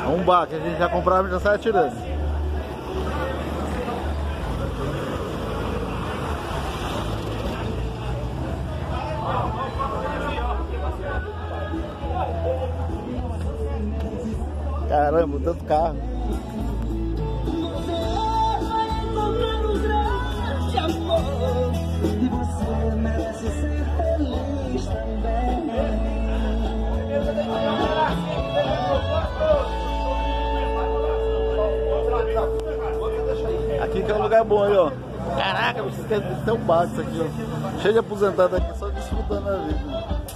Um bar que a gente já comprava e já sai atirando. Caramba, tanto carro. E você merece ser feliz também. Aqui que é um lugar bom aí, ó. Caraca, vocês têm um bar isso aqui, ó. Cheio de aposentado aqui, só desfrutando a vida.